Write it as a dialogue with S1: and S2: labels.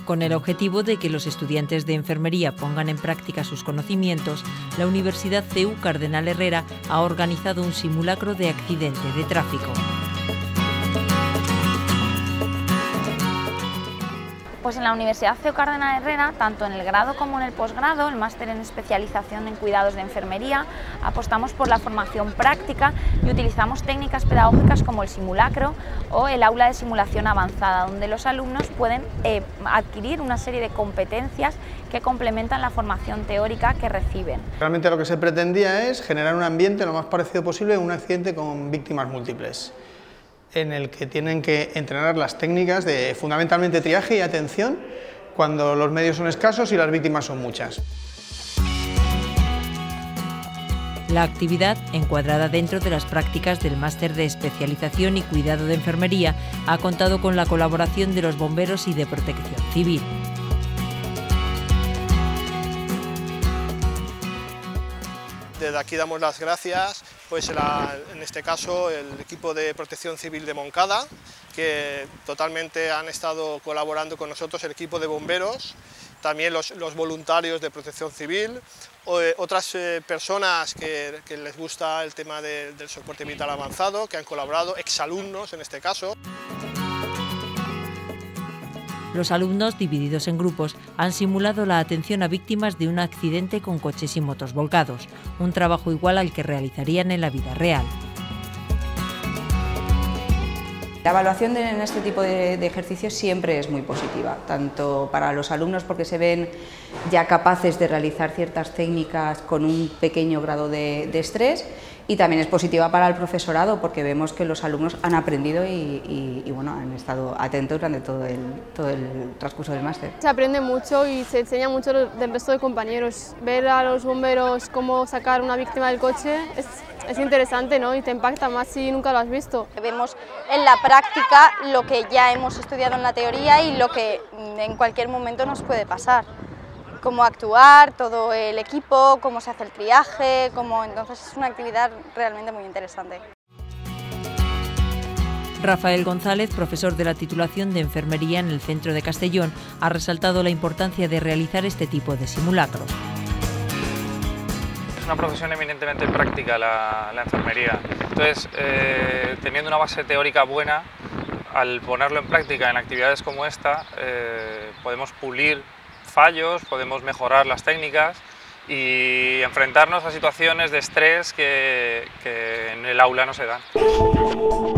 S1: Con el objetivo de que los estudiantes de enfermería pongan en práctica sus conocimientos, la Universidad CEU Cardenal Herrera ha organizado un simulacro de accidente de tráfico.
S2: Pues en la Universidad CEU Cardenal Herrera, tanto en el grado como en el posgrado, el máster en especialización en cuidados de enfermería, apostamos por la formación práctica y utilizamos técnicas pedagógicas como el simulacro o el aula de simulación avanzada, donde los alumnos pueden adquirir una serie de competencias que complementan la formación teórica que reciben.
S3: Realmente lo que se pretendía es generar un ambiente lo más parecido posible a un accidente con víctimas múltiples, en el que tienen que entrenar las técnicas de fundamentalmente triaje y atención cuando los medios son escasos y las víctimas son muchas.
S1: La actividad, encuadrada dentro de las prácticas del máster de especialización y cuidado de enfermería, ha contado con la colaboración de los bomberos y de Protección Civil.
S4: Desde aquí damos las gracias, pues en este caso, el equipo de Protección Civil de Moncada, que totalmente han estado colaborando con nosotros, el equipo de bomberos, también los voluntarios de Protección Civil, otras personas que les gusta el tema del soporte vital avanzado, que han colaborado, exalumnos en este caso.
S1: Los alumnos, divididos en grupos, han simulado la atención a víctimas de un accidente con coches y motos volcados, un trabajo igual al que realizarían en la vida real.
S5: La evaluación en este tipo de ejercicios siempre es muy positiva, tanto para los alumnos porque se ven ya capaces de realizar ciertas técnicas con un pequeño grado de estrés, y también es positiva para el profesorado porque vemos que los alumnos han aprendido y bueno, han estado atentos durante todo el transcurso del máster.
S6: Se aprende mucho y se enseña mucho del resto de compañeros. Ver a los bomberos cómo sacar una víctima del coche es interesante, ¿no? Y te impacta más si nunca lo has visto.
S7: Vemos en la práctica lo que ya hemos estudiado en la teoría y lo que en cualquier momento nos puede pasar. Cómo actuar, todo el equipo, cómo se hace el triaje, entonces es una actividad realmente muy interesante.
S1: Rafael González, profesor de la titulación de enfermería en el centro de Castellón, ha resaltado la importancia de realizar este tipo de simulacros.
S8: Es una profesión eminentemente práctica la enfermería, entonces teniendo una base teórica buena, al ponerlo en práctica en actividades como esta, podemos pulir fallos, podemos mejorar las técnicas y enfrentarnos a situaciones de estrés que en el aula no se dan.